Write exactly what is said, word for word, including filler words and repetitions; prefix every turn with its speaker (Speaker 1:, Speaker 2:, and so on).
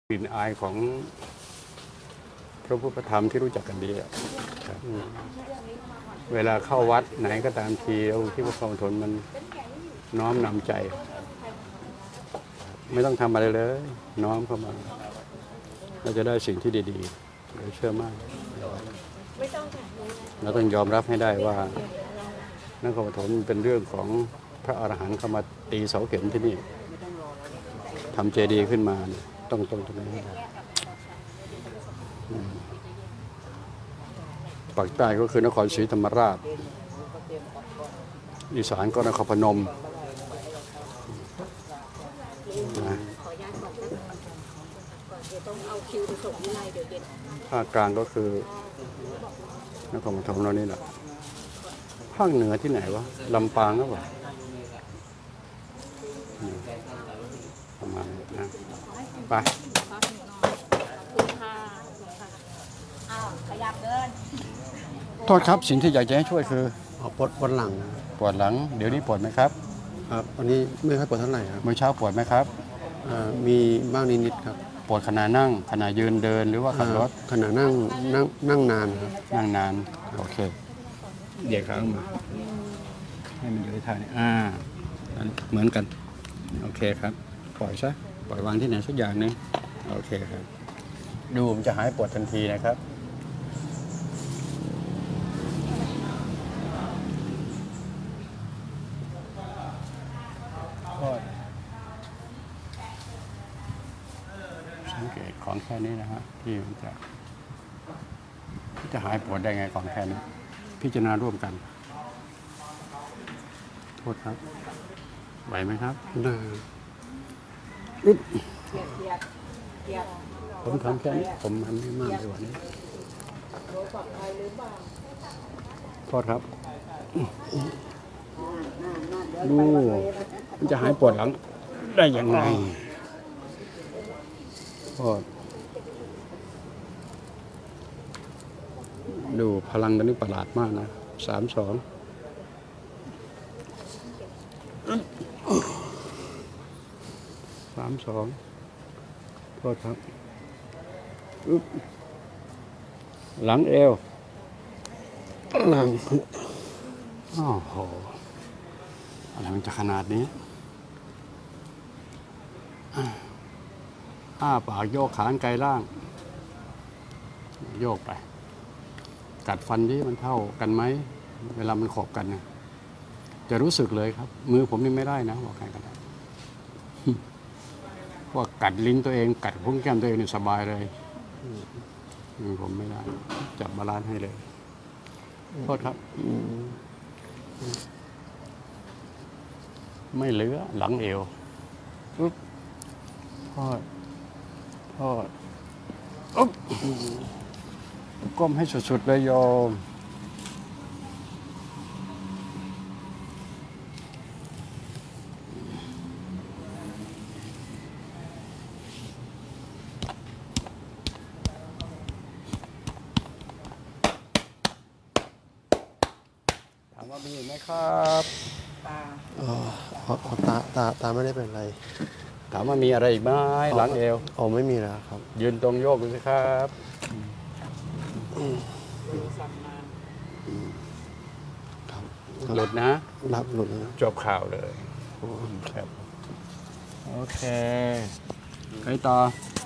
Speaker 1: กลิ่นอายของพระพุทธธรรมที่รู้จักกันดีเวลาเข้าวัดไหนก็ตามทีเราที่พระความทนมันน้อมนำใจ ไม่ต้องทำอะไรเลยน้อมเข้ามาเราจะได้สิ่งที่ดีๆเราเชื่อมั่นเราต้องยอมรับให้ได้ว่านักธรรมถมเป็นเรื่องของพระอรหันต์เข้ามาตีเสาเข็มที่นี่ทำเจดีย์ขึ้นมาต้องต้องตรงนี้ปากใต้ก็คือนครศรีธรรมราชอีสานก็นครพนมนะภาคกลางก็คือนครปฐมเรานี่แหละภาคเหนือที่ไหนวะลำปางก็ว่าประมาณนี้นะไปโทษครับสิ่งที่อยากจะให้ช่วยคือ
Speaker 2: ปวดปวดหลัง
Speaker 1: ปวดหลังเดี๋ยวนี้ปวดไหมครับ
Speaker 2: ครับวันนี้ไม่ค่อยปวดเท่าไหร่ครับ
Speaker 1: เมื่อเช้าปวดไหมครับ
Speaker 2: มีบ้างนิดๆครับ
Speaker 1: ปวดขณะนั่งขณะยืนเดินหรือว่าขับรถ
Speaker 2: ขณะนั่งนั่งนั่งนานครับ
Speaker 1: นั่งนานโอเคเดี๋ยวค้างมาให้มันอยู่ในท่านี้อ่าเหมือนกันโอเคครับปล่อยซะปล่อยวางที่ไหนสักอย่างนึงโอเคครับดูมันจะหายปวดทันทีนะครับสังเกตของแค่นี้นะฮะที่มันจะจะหายปวดได้ไงของแค่นี้พิจารณาร่วมกันโทษครับไหวไหมครับ
Speaker 2: ได้
Speaker 1: อึ๊บผมทำแค่นี้ผมทำไม่มากไปกว่านี้โทษครับดูมันจะหายปวดหลังได้ยังไงโทษดูพลังตอนนี้ประหลาดมากนะสามสองสามสองโทษครับอึ๊บหลังเอว
Speaker 2: หลัง
Speaker 1: โอ้โหอะไรมันจะขนาดนี้อ้าปากโยกขานไกลล่างโยกไปกัดฟันที่มันเท่ากันไหมเวลามันขบกันนะจะรู้สึกเลยครับมือผมนี่ไม่ได้นะบอกใครกันพวกกัดลิ้นตัวเองกัดพุ้งแก้มตัวเองนี่สบายเลยมือผมไม่ได้จับบาลานซ์ให้เลยโทษครับไม่เหลือหลังเอวปุ๊บพอดพอดอุ๊บก้มให้สุดๆเลยโยมถามว่ามีไหมครับ
Speaker 2: ตาอ๋อตาตาตาไม่ได้เป็นไร
Speaker 1: ถามว่ามีอะไรอีกไหมหลังเอว
Speaker 2: อ๋อไม่มีแล้วครับ
Speaker 1: ยืนตรงโยกดูสิครับหลุดนะ
Speaker 2: รับหลุดนะ
Speaker 1: จบข่าวเลยครับโอเคไปต่อ